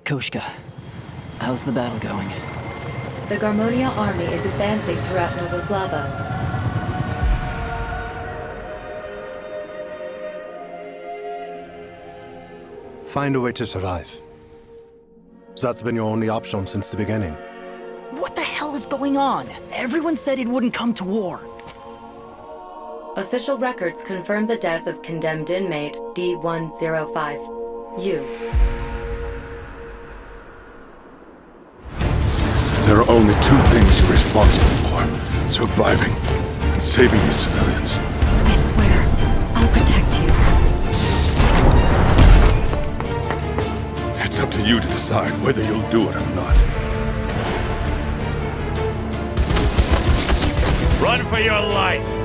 Koshka, how's the battle going? The Garmonia army is advancing throughout Novo Slava. Find a way to survive. That's been your only option since the beginning. What the hell is going on? Everyone said it wouldn't come to war. Official records confirm the death of condemned inmate D-105. You. There are only two things you're responsible for: surviving and saving the civilians. I swear, I'll protect you. It's up to you to decide whether you'll do it or not. Run for your life!